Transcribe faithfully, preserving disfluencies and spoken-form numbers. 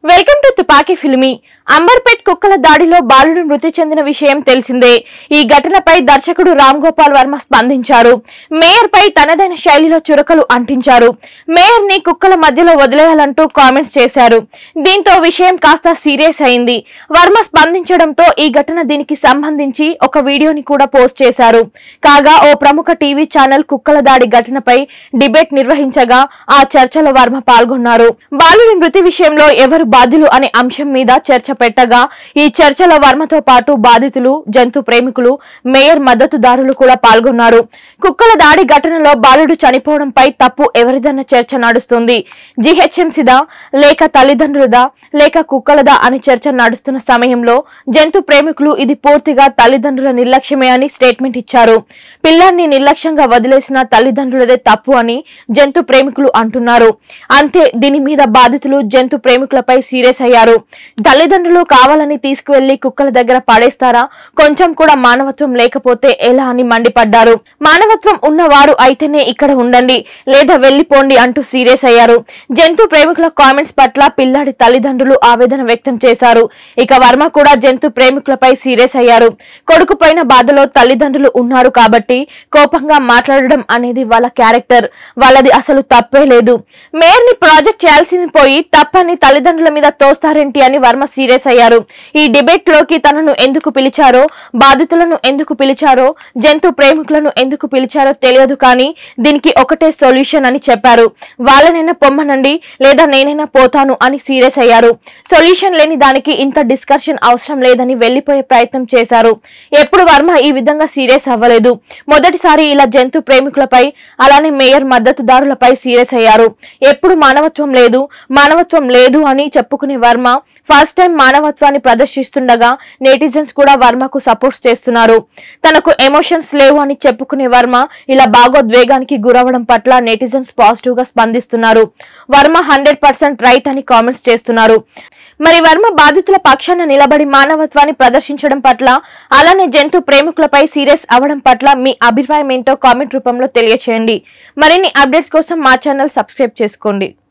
Welcome to తుపాకీ ఫిల్మీ. అంబర్పేట్ కుక్కల దాడిలో బాలుడు మృతి చెందిన విషయం తెలిసిందే. ఈ ఘటనపై దర్శకుడు రామ్ గోపాల్ వర్మ స్పందించారు. మేయర్ పై తనదైన శైలిలో చురకలు అంటించారు. మేయర్ ని కుక్కల మధ్యలో వదిలేయాలంటూ కామెంట్స్ చేశారు. దీంతో విషయం కాస్త సీరియస్ అయింది. వర్మ స్పందించడంతో ఈ ఘటన దీనికి సంబంధించి ఒక వీడియోని కూడా పోస్ట్ చేశారు. కాగా ఓ ప్రముఖ టీవీ ఛానల్ కుక్కల దాడి ఘటనపై డిబేట్ నిర్వహించగా ఆ చర్చలో వర్మ పాల్గొన్నారు. బాలుడి మృతి విషయంలో ఎవరు బాధ్యులు అనే అంశం మీద చర్చ పెట్టగా ఈ చర్చలో వర్మతో పాటు బాధితులు, జంతు ప్రేమికులు, మేయర్ మద్దతుదారులు కూడా పాల్గొన్నారు. కుక్కల దాడి ఘటనలో బాలుడు చనిపోవడంపై తప్పు ఎవరిదన్న చర్చ నడుస్తుంది. జీహెచ్ఎంసీదా లేక తల్లిదండ్రులదా లేక కుక్కలదా అని చర్చ నడుస్తున్న సమయంలో జంతు ప్రేమికులు ఇది పూర్తిగా తల్లిదండ్రుల నిర్లక్ష్యమే అని స్టేట్మెంట్ ఇచ్చారు. పిల్లాన్ని నిర్లక్ష్యంగా వదిలేసిన తల్లిదండ్రులదే తప్పు అని జంతు ప్రేమికులు అంటున్నారు. అంతే, దీని మీద బాధితులు జంతు ప్రేమికులపై సీరియస్ అయ్యారు. తల్లిదండ్రులు కావాలని తీసుకువెళ్లి కుక్కల దగ్గర పడేస్తారా? కొంచెం కూడా మానవత్వం లేకపోతే ఎలా అని మండిపడ్డారు. మానవత్వం ఉన్నవారు అయితేనే ఇక్కడ ఉండండి, లేదా వెళ్లిపోండి అంటూ సీరియస్ అయ్యారు. జంతు ప్రేమికుల కామెంట్స్ పట్ల పిల్లాడి తల్లిదండ్రులు ఆవేదన వ్యక్తం చేశారు. ఇక వర్మ కూడా జంతు ప్రేమికులపై సీరియస్ అయ్యారు. కొడుకు పైన బాధలో తల్లిదండ్రులు ఉన్నారు కాబట్టి కోపంగా మాట్లాడడం అనేది వాళ్ళ క్యారెక్టర్, వాళ్ళది అసలు తప్పే లేదు. మేయర్ ని ప్రాజెక్ట్ చేయాల్సింది పోయి తప్పని తల్లిదండ్రుల మీద తోస్తారేంటి అని వర్మ సీరియస్ అయ్యారు. ఈ డిబేట్ లోకి తనను ఎందుకు పిలిచారో, బాధితులను ఎందుకు పిలిచారో, జంతు ప్రేమికులను ఎందుకు పిలిచారో తెలియదు, కానీ దీనికి ఒకటే సొల్యూషన్ అని చెప్పారు. వాళ్ళనైనా పొమ్మనండి, లేదా నేనైనా పోతాను అని సీరియస్ అయ్యారు. సొల్యూషన్ లేని దానికి ఇంత డిస్కషన్ అవసరం లేదని వెళ్లిపోయే ప్రయత్నం చేశారు. ఎప్పుడు వర్మ ఈ విధంగా సీరియస్ అవ్వలేదు. మొదటిసారి ఇలా జంతు ప్రేమికులపై, అలానే మేయర్ మద్దతుదారులపై సీరియస్ అయ్యారు. ఎప్పుడు మానవత్వం లేదు మానవత్వం లేదు అని చెప్పుకునే వర్మ ఫస్ట్ టైం మానవత్వాన్ని ప్రదర్శిస్తుండగా నెటిజన్స్ కూడా వర్మకు సపోర్ట్ చేస్తున్నారు. తనకు ఎమోషన్స్ లేవు అని చెప్పుకునే వర్మ ఇలా భాగోద్వేగానికి గురవడం పట్ల నెటిజన్స్ పాజిటివ్ గా స్పందిస్తున్నారు. వర్మ హండ్రెడ్ పర్సెంట్ రైట్ అని కామెంట్స్ చేస్తున్నారు. మరి వర్మ బాధితుల పక్షాన నిలబడి మానవత్వాన్ని ప్రదర్శించడం పట్ల, అలానే జంతు ప్రేమికులపై సీరియస్ అవ్వడం పట్ల మీ అభిప్రాయం ఏంటో కామెంట్ రూపంలో తెలియచేయండి. మరిన్ని అప్డేట్స్ కోసం మా ఛానల్ సబ్స్క్రైబ్ చేసుకోండి.